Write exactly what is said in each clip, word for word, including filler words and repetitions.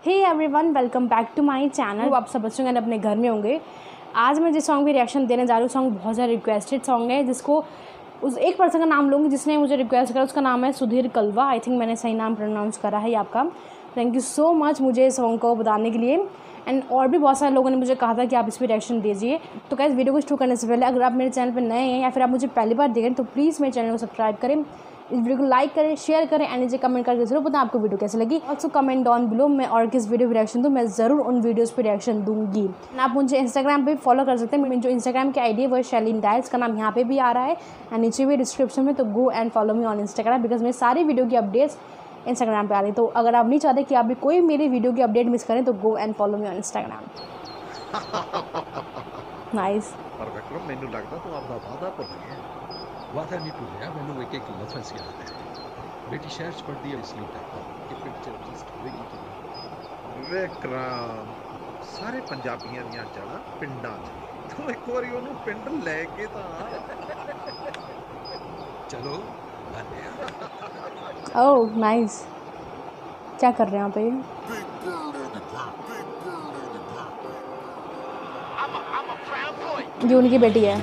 Hey everyone, welcome back to my channel. आप सब बच्चों के अपने घर में होंगे। आज मैं जिस सॉन्ग पे रिएक्शन देने जा रही हूँ, सॉन्ग बहुत ज़्यादा रिक्वेस्टेड सॉन्ग है, जिसको उस एक पर्सन का नाम लूँगी जिसने मुझे रिक्वेस्ट करा। उसका नाम है सुधीर कलवा। आई थिंक मैंने सही नाम प्रोनाउंस करा है आपका। थैंक यू सो मच मुझे इस सॉन्ग को बताने के लिए। एंड और भी बहुत सारे लोगों ने मुझे कहा था कि आप इस पर रिएक्शन दीजिए। तो गाइस, वीडियो को शुरू करने से पहले अगर आप मेरे चैनल पर नए हैं या फिर आप मुझे पहली बार देख रहे हैं तो प्लीज़ मेरे चैनल को सब्सक्राइब करें, इस वीडियो को लाइक करें, शेयर करें एंड नीचे कमेंट करके जरूर बताएं आपको वीडियो कैसे लगी। ऑल्सो कमेंट डाउन बिलो मैं और किस वीडियो पर रिएक्शन दूँ, मैं ज़रूर उन वीडियोस पे रिएक्शन दूंगी। आप मुझे इंस्टाग्राम पे फॉलो कर सकते हैं। मेरी जो इंस्टाग्राम की आईडी है वो शैलीन डायल्स, का नाम यहाँ पे भी आ रहा है एंड नीचे भी डिस्क्रिप्शन में। तो go and follow me on Instagram because मेरी सारी वीडियो की अपडेट्स इंस्टाग्राम पे आ रही है। तो अगर आप नहीं चाहते कि आप भी कोई मेरी वीडियो की अपडेट मिस करें तो go and follow me on Instagram. Nice. पर विक्रम, ਮੈਨੂੰ ਲੱਗਦਾ ਤੂੰ ਆਪਦਾ ਵਾਅਦਾ ਭੁੱਲ ਗਿਆ। ਵਾਅਦਾ ਨਹੀਂ ਭੁੱਲਿਆ, ਮੈਨੂੰ ਇੱਕ ਇੱਕ ਲਫ਼ਜ਼ ਯਾਦ ਹੈ। ਬੇਟੀ ਸ਼ਹਿਰ ਚ ਪੜ੍ਹਦੀ ਹੈ, ਇਸ ਲਈ ਤੱਕ ਕਿ ਪਿੰਡ ਚ ਰਜਿਸਟ ਹੋਏਗੀ ਕਿ ਵਿਕਰਮ, ਸਾਰੇ ਪੰਜਾਬੀਆਂ ਦੀਆਂ ਜੜ੍ਹਾਂ ਪਿੰਡਾਂ 'ਚ। ਤੂੰ ਇੱਕ ਵਾਰੀ ਉਹਨੂੰ ਪਿੰਡ ਲੈ ਕੇ ਤਾਂ ਚਲੋ। Oh nice. क्या कर रहे हैं आप ये? ये उनकी बेटी है।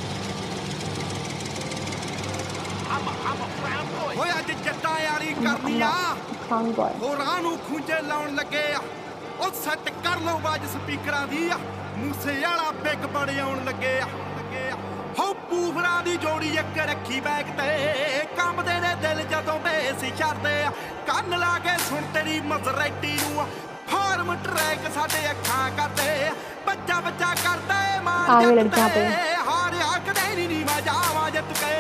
खान बॉय होरां नूं खूंजे लाउण लगे आ, ओ सैट कर लो बाज स्पीकरां दी आ, मूसे वाला बिग बड़े आउण लगे आ लगे आ। हो पूफरां दी जोड़ी एक रखी बैग ते, कंबदे ने दिल जदों बेस छड़दे आ। कंन ला के सुण तेरी मजरैटी नूं, फार्म ट्रैक साडे अखां करदे, बच्चा बच्चा करदे मार लड़कियां पे हार आखदे नी नी मजा जट के।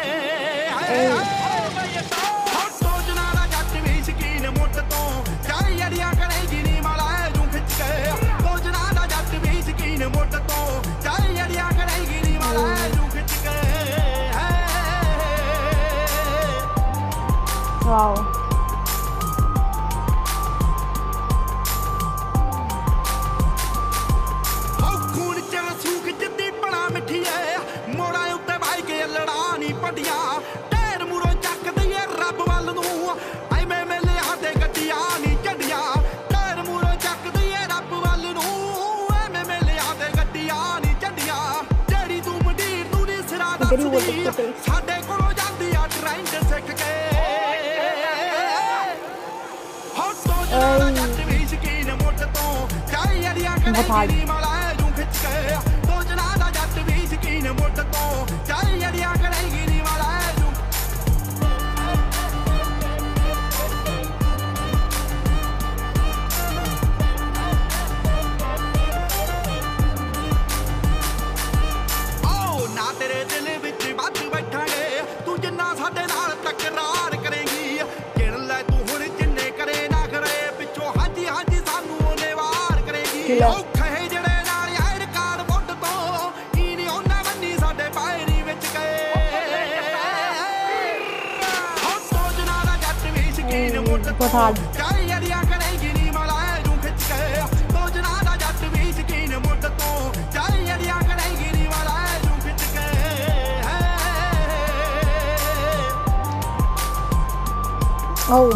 वाओ। खून च सूख जिद्दी बड़ा मिठी है, मोड़ा उत्ते भाई के लड़ा नी पटिया। टैर मुरो चक दईए रब वल नूं, आई मैं मेले हाथे गड्डियां नी झंडियां। टैर मुरो चक दईए रब वल नूं, आई मैं मेले हाथे गड्डियां नी झंडियां। जेड़ी तू मंडीर तू नी सिरा दसदी, साडे कोलों जांदी आ ट्रेंड सिख के। तेरे दिल विच बच बैठांगे, तू जिन्ना साडे नाल तकरार करेगी। गिण लै तू हुण जिन्ने करे ना करे, पिछों हाजी हाजी सानू ओने वार करेगी। औखे जड़े नाल यार कार मुੱਢ ਤੋਂ ਕੀ ਨਹੀਂ ਉਹਨਾਂ ਬੰਨੀ ਸਾਡੇ ਪੈਰੀ ਵਿੱਚ ਗਏ। ਹੋ ਸੋਚਣਾ ਦਾ ਜੱਟ ਵੀ ਸ਼ਕੀਨ ਮੁੱਢ ਤੋਂ, ਚਾਹੀ ਅੜੀਆਂ ਕਰੇਗੀ ਨੀ ਮਲਾਏ ਨੂੰ ਖਿੱਚ ਕੇ। ਸੋਚਣਾ ਦਾ ਜੱਟ ਵੀ ਸ਼ਕੀਨ ਮੁੱਢ ਤੋਂ, ਚਾਹੀ ਅੜੀਆਂ ਕਰੇਗੀ ਨੀ ਮਲਾਏ ਨੂੰ ਖਿੱਚ ਕੇ। Oh.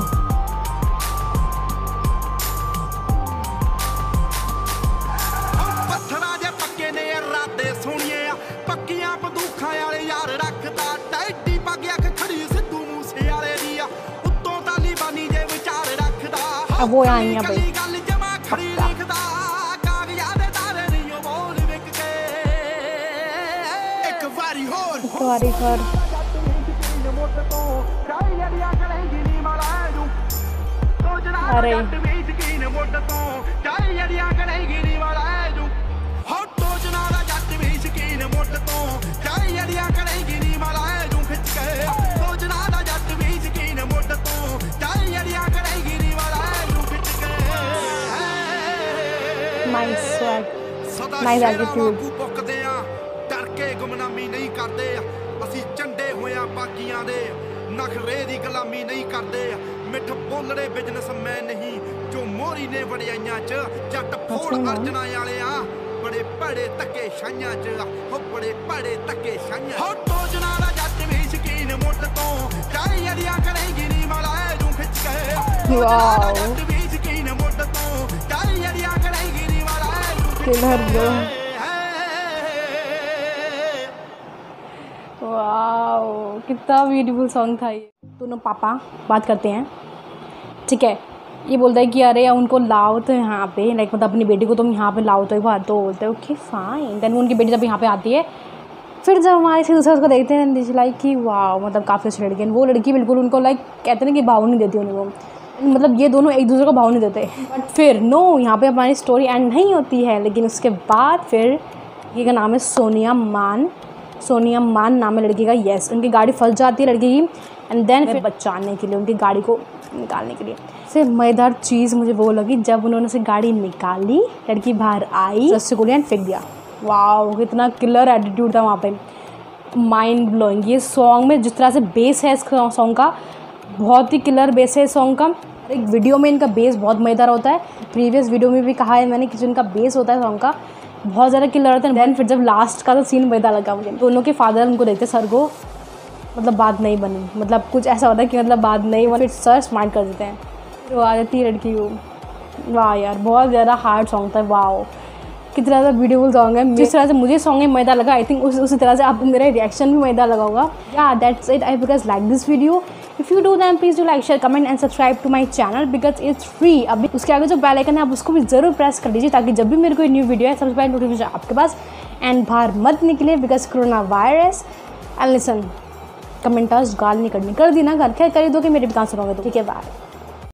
पत्थरा जे पक्के ने राते सोनिए, पक्कियां बंदूखां वाले यार रखदा। टैडी पग अख खड़ी सिद्धू मूसे वाले दी, उत्तों तालीबानी जे विचार रखदा। अब वो आई हैं भाई, गल जमा खड़ी लिखदा, कागजां दे तारे नहीं बोल विक के। एक वारी होर एक वारी होर अरे नाइस नाइस एटीट्यूड। डर के गुमनामी नहीं करते, असी झंडे होया बाकियां दे, नखरे दी गुलामी नहीं करते। मिठ बोलने बिजनेस मैं नहीं, जो मोरी ने वड़ियाइयां च जट फोड़ अर्जना वाले आ। बड़े बड़े धक्के छाइयां च, हो बड़े बड़े धक्के छाइयां। हो टोजना दा जट भी शकीन मुੱਢ ਤੋਂ, ਚਾਹੀ ਅੜੀਆਂ ਕਰੇਗੀ ਨੀ ਮਲਾਏ ਨੂੰ ਖਿੱਚ ਕੇ। वाओ। जट भी शकीन मुੱਢ ਤੋਂ, किलर ब्रो। वाओ कितना ब्यूटीफुल सॉन्ग था ये। दोनों पापा बात करते हैं, ठीक है। ये बोलता है कि अरे उनको लाओ तो यहाँ पे, लाइक मतलब अपनी बेटी को तुम यहाँ पे लाओ तो एक बार, तो बोलते हैं ओके फाइन। देन उनकी बेटी जब यहाँ पे आती है, फिर जब हमारे से दूसरा उसको देखते हैं दिस लाइक कि वाह मतलब काफ़ी अच्छी लड़की है। वो लड़की बिल्कुल उनको लाइक कहते हैं कि भाव नहीं देती उनको, मतलब ये दोनों एक दूसरे को भाव नहीं देते। बट फिर नो, यहाँ पे हमारी स्टोरी एंड नहीं होती है। लेकिन उसके बाद फिर ये का नाम है सोनिया मान, सोनिया मान नाम है लड़की का। येस, उनकी गाड़ी फंस जाती है लड़की की, एंड देन फिर बचाने के लिए, उनकी गाड़ी को निकालने के लिए। सबसे मज़ेदार चीज़ मुझे वो लगी जब उन्होंने से गाड़ी निकाली, लड़की बाहर आई, रसगुल्ले फेंक दिया। वाओ कितना किलर एटीट्यूड था वहाँ पे, माइंड ब्लोइंग। ये सॉन्ग में जिस तरह से बेस है इस सॉन्ग का, बहुत ही किलर बेस है इस सॉन्ग का। एक वीडियो में इनका बेस बहुत मज़ेदार होता है, प्रीवियस वीडियो में भी कहा है मैंने कि जो इनका बेस होता है सॉन्ग का बहुत ज़्यादा किलर होता है। देन फिर जब लास्ट का तो सीन मज़ेदार लगा मुझे, दोनों के फादर उनको देखते सर को, मतलब बात नहीं बनी, मतलब कुछ ऐसा होता है कि मतलब बात नहीं बनी, फिर सर स्माइल कर देते हैं, फिर वो आ जाती है लड़की को। वाह यार बहुत ज़्यादा हार्ड सॉन्ग था। वाह कितना ज़्यादा ब्यूटीफुल सॉन्ग है। जिस तरह से मुझे सॉन्ग में मज़ेदार लगा, आई थिंक उस उसी तरह से आपको मेरा रिएक्शन भी मज़ेदार लगा होगा। या that's it, I because like this video. If you do then please do like share comment and subscribe to my channel because it's free. अभी उसके आगे जो बेल आइकन है आप उसको भी ज़रूर प्रेस कर लीजिए ताकि जब भी मेरे कोई न्यू वीडियो है सबसे पहले नोटिफिकेशन आपके पास। एंड बाहर मत निकले because corona virus. And listen, commenters गाल नहीं करनी, कर दी ना घर, क्या कर दो कि मेरे भी कहाँ सुनोगे तो, ठीक है बाय।